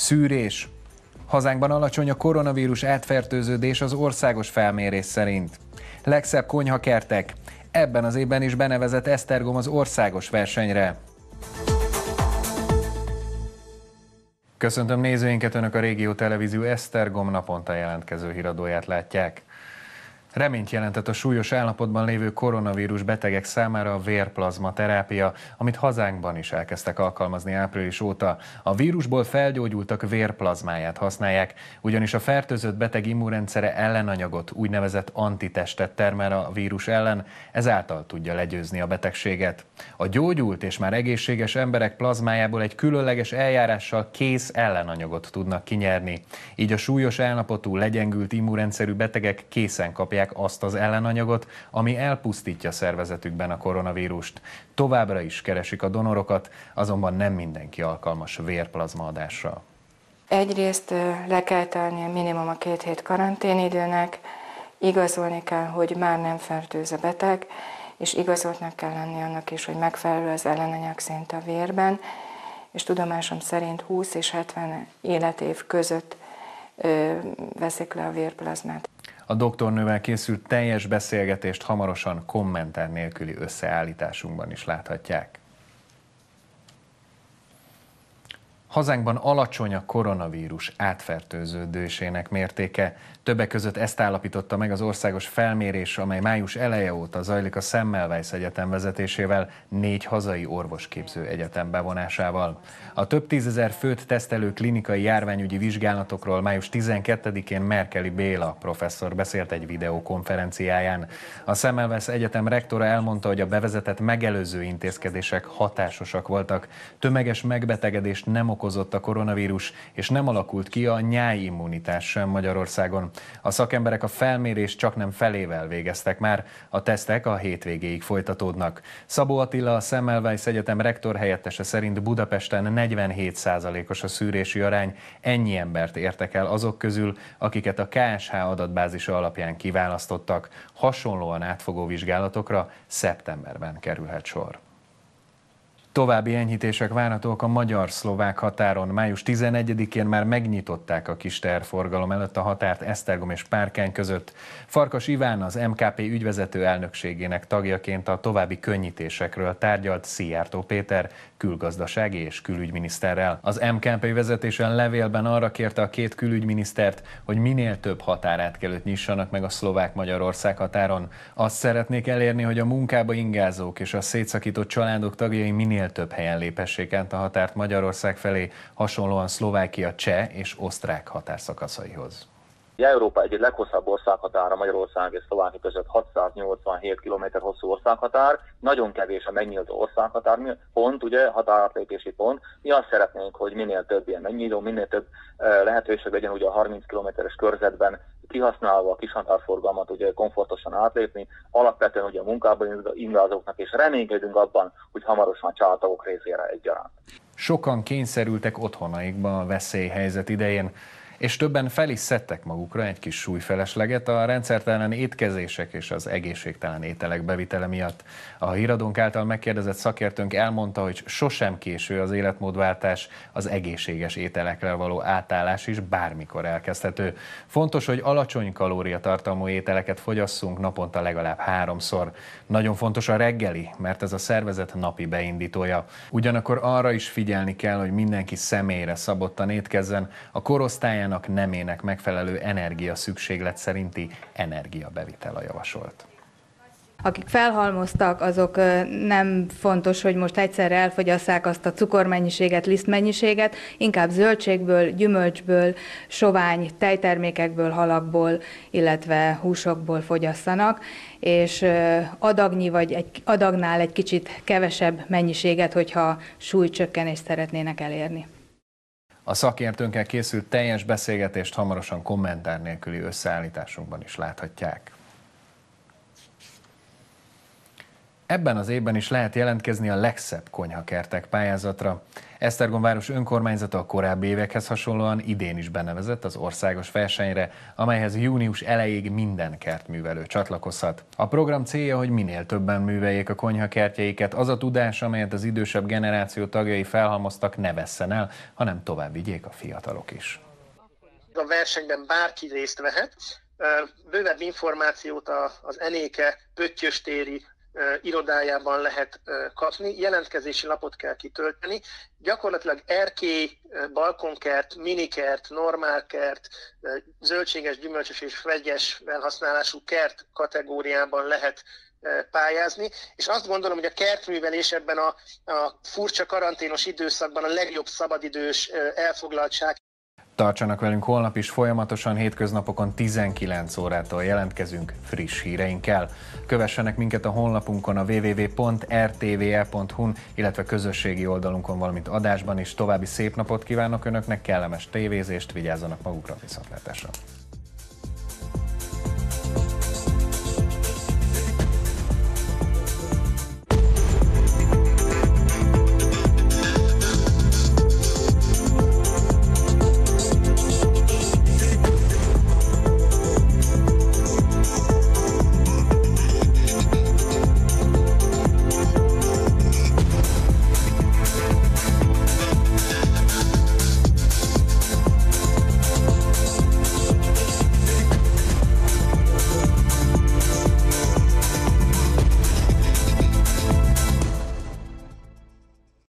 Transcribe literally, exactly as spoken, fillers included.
Szűrés. Hazánkban alacsony a koronavírus átfertőződés az országos felmérés szerint. Legszebb konyhakertek. Ebben az évben is benevezett Esztergom az országos versenyre. Köszöntöm nézőinket, Önök a Régió Televízió Esztergom naponta jelentkező híradóját látják. Reményt jelentett a súlyos állapotban lévő koronavírus betegek számára a vérplazma terápia, amit hazánkban is elkezdtek alkalmazni április óta. A vírusból felgyógyultak vérplazmáját használják, ugyanis a fertőzött beteg immunrendszere ellenanyagot, úgynevezett antitestet termel a vírus ellen, ezáltal tudja legyőzni a betegséget. A gyógyult és már egészséges emberek plazmájából egy különleges eljárással kész ellenanyagot tudnak kinyerni. Így a súlyos állapotú, legyengült immunrendszerű betegek készen kapják azt az ellenanyagot, ami elpusztítja szervezetükben a koronavírust. Továbbra is keresik a donorokat, azonban nem mindenki alkalmas vérplazmaadásra. Egyrészt le kell tennie minimum a két hét karanténidőnek, igazolni kell, hogy már nem fertőz a beteg, és igazoltnak kell lenni annak is, hogy megfelelő az ellenanyag szint a vérben, és tudomásom szerint húsz és hetven életév között ö, veszik le a vérplazmát. A doktornővel készült teljes beszélgetést hamarosan kommentár nélküli összeállításunkban is láthatják. Hazánkban alacsony a koronavírus átfertőződésének mértéke. Többek között ezt állapította meg az országos felmérés, amely május eleje óta zajlik a Semmelweis Egyetem vezetésével, négy hazai orvosképző egyetem bevonásával. A több tízezer főt tesztelő klinikai járványügyi vizsgálatokról május tizenkettedikén Merkeli Béla professzor beszélt egy videokonferenciáján. A Semmelweis Egyetem rektora elmondta, hogy a bevezetett megelőző intézkedések hatásosak voltak. Tömeges megbetegedést nem okozott a koronavírus, és nem alakult ki a nyájimmunitás sem Magyarországon. A szakemberek a felmérést csaknem felével végeztek már, a tesztek a hétvégéig folytatódnak. Szabó Attila, a Semmelweis Egyetem rektor helyettese szerint Budapesten negyvenhét százalékos a szűrési arány, ennyi embert értek el azok közül, akiket a ká es há adatbázisa alapján kiválasztottak. Hasonlóan átfogó vizsgálatokra szeptemberben kerülhet sor. További enyhítések várhatók a magyar-szlovák határon. május tizenegyedikén már megnyitották a kis teherforgalom előtt a határt Esztergom és Párkány között. Farkas Iván, az em ká pé ügyvezető elnökségének tagjaként a további könnyítésekről tárgyalt Szijjártó Péter külgazdasági és külügyminiszterrel. Az em ká pé vezetésen levélben arra kérte a két külügyminisztert, hogy minél több határátkelőt nyissanak meg a szlovák-Magyarország határon. Azt szeretnék elérni, hogy a munkába ingázók és a szétszakított családok tagjai minél több helyen léphessék át a határt Magyarország felé, hasonlóan Szlovákia cseh és osztrák határszakaszaihoz. Európa egyik leghosszabb országhatára Magyarország és Szlovákia között hatszáznyolcvanhét kilométer hosszú országhatár, nagyon kevés a megnyílt országhatár pont, ugye határátlépési pont. Mi azt szeretnénk, hogy minél több ilyen megnyíló, minél több lehetőség legyen ugye a harminc kilométeres körzetben, kihasználva a kishatárforgalmat ugye komfortosan átlépni, alapvetően ugye a munkában ingázóknak, és reménykedünk abban, hogy hamarosan a családtagok részére egyaránt. Sokan kényszerültek otthonaikba a veszélyhelyzet idején, és többen fel is szedtek magukra egy kis súlyfelesleget a rendszertelen étkezések és az egészségtelen ételek bevitele miatt. A híradónk által megkérdezett szakértőnk elmondta, hogy sosem késő az életmódváltás, az egészséges ételekre való átállás is bármikor elkezdhető. Fontos, hogy alacsony kalóriatartalmú ételeket fogyasszunk naponta legalább háromszor. Nagyon fontos a reggeli, mert ez a szervezet napi beindítója. Ugyanakkor arra is figyelni kell, hogy mindenki személyre szabottan étkezzen, a korosztályán nemének megfelelő energia szükséglet szerinti energiabevitel a javasolt. Akik felhalmoztak, azok nem fontos, hogy most egyszerre elfogyasszák azt a cukormennyiséget, lisztmennyiséget, inkább zöldségből, gyümölcsből, sovány tejtermékekből, halakból, illetve húsokból fogyasszanak, és adagnyi vagy egy adagnál egy kicsit kevesebb mennyiséget, hogyha súlycsökkenést szeretnének elérni. A szakértőnkkel készült teljes beszélgetést hamarosan kommentár nélküli összeállításunkban is láthatják. Ebben az évben is lehet jelentkezni a legszebb konyhakertek pályázatra. Esztergom város önkormányzata a korábbi évekhez hasonlóan idén is benevezett az országos versenyre, amelyhez június elejéig minden kertművelő csatlakozhat. A program célja, hogy minél többen műveljék a konyhakertjeiket, az a tudás, amelyet az idősebb generáció tagjai felhalmoztak, ne vesszen el, hanem tovább vigyék a fiatalok is. A versenyben bárki részt vehet. Bővebb információt az Enéke pöttyöstéri irodájában lehet kapni, jelentkezési lapot kell kitölteni. Gyakorlatilag erkély, balkonkert, minikert, normálkert, zöldséges, gyümölcsös és vegyes felhasználású kert kategóriában lehet pályázni, és azt gondolom, hogy a kertművelés ebben a, a furcsa karanténos időszakban a legjobb szabadidős elfoglaltság. Tartsanak velünk holnap is, folyamatosan hétköznapokon tizenkilenc órától jelentkezünk friss híreinkkel. Kövessenek minket a honlapunkon, a double-u double-u double-u pont r t v e pont h u-n, illetve közösségi oldalunkon, valamint adásban is. További szép napot kívánok Önöknek, kellemes tévézést, vigyázzanak magukra, viszontlátásra!